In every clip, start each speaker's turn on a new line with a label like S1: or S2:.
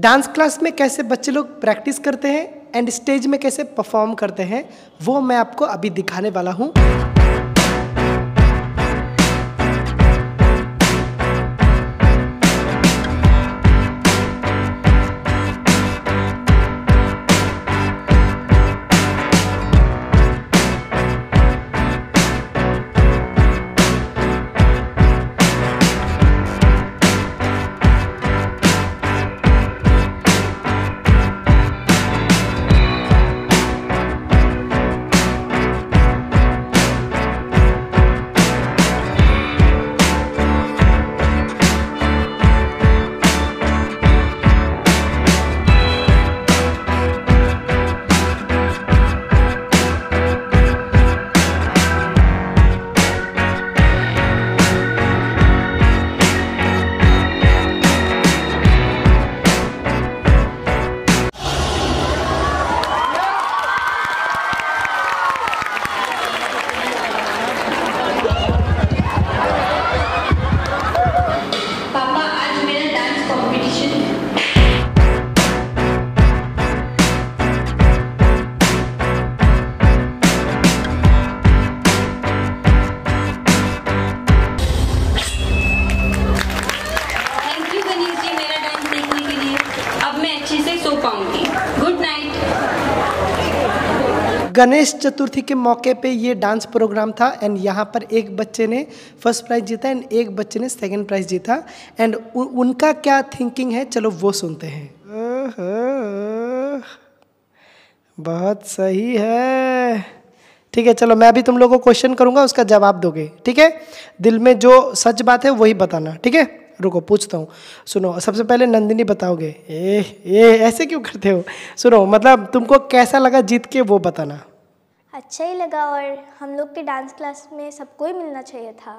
S1: Dance class में कैसे बच्चे लोग प्रैक्टिस करते हैं एंड स्टेज में कैसे परफॉर्म करते हैं वो मैं आपको अभी दिखाने वाला हूँ।
S2: Good night.
S1: गणेश चतुर्थी के मौके पे ये डांस प्रोग्राम था एंड यहाँ पर एक बच्चे ने फर्स्ट प्राइज जीता एंड एक बच्चे ने सेकंड प्राइज जीता एंड उनका क्या थिंकिंग है चलो वो सुनते हैं। बहुत सही है, ठीक है। चलो मैं अभी तुम लोगों को क्वेश्चन करूँगा, उसका जवाब दोगे, ठीक है। दिल में जो सच बात है वही बताना, ठीक है। रुको पूछता हूँ, सुनो। सबसे पहले नंदिनी बताओगे। ऐसे क्यों करते हो? सुनो, मतलब तुमको कैसा लगा जीत के वो बताना।
S3: अच्छा ही लगा और हम लोग के डांस क्लास में सबको ही मिलना चाहिए था।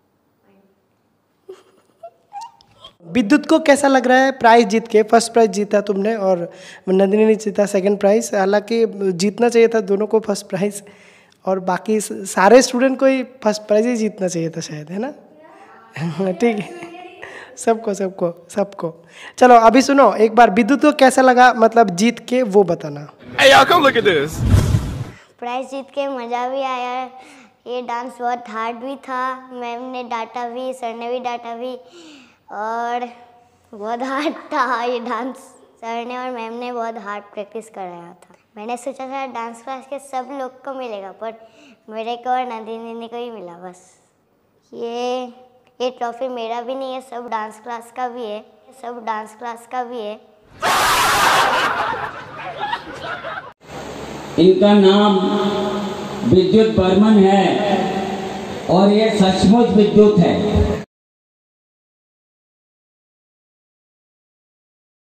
S1: विद्युत को कैसा लग रहा है प्राइज जीत के? फर्स्ट प्राइज जीता तुमने और नंदिनी ने जीता सेकंड प्राइज। हालांकि जीतना चाहिए था दोनों को फर्स्ट प्राइज और बाकी सारे स्टूडेंट को ही फर्स्ट प्राइज ही जीतना चाहिए था शायद, है ना? ठीक है, सबको सबको सबको। चलो अभी सुनो एक बार, विद्युत को कैसा लगा मतलब जीत के वो बताना।
S4: Hey, y'all, come look at this.
S5: Prize जीत के मज़ा भी आया। ये डांस बहुत हार्ड भी था, मैम ने डांटा भी, सर ने भी डांटा भी और बहुत हार्ड था ये डांस। सर ने और मैम ने बहुत हार्ड प्रैक्टिस कराया था। मैंने सोचा था डांस क्लास के सब लोग को मिलेगा पर मेरे को और नंदिनी को ही मिला बस। ये ट्रॉफी मेरा भी नहीं है, सब डांस क्लास का भी है, सब डांस क्लास का भी है।
S6: इनका नाम विद्युत बर्मन है और ये सचमुच विद्युत है।